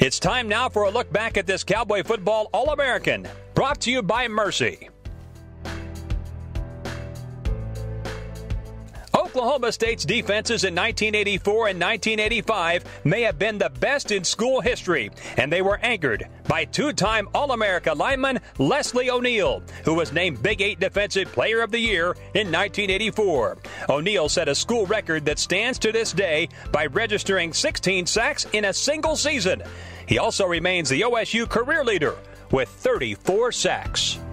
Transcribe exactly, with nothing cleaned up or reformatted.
It's time now for a look back at this Cowboy football All-American, brought to you by Mercy. Oklahoma State's defenses in nineteen eighty-four and nineteen eighty-five may have been the best in school history, and they were anchored by two-time All-America lineman Leslie O'Neal, who was named Big Eight Defensive Player of the Year in nineteen eighty-four. O'Neal set a school record that stands to this day by registering sixteen sacks in a single season. He also remains the O S U career leader with thirty-four sacks.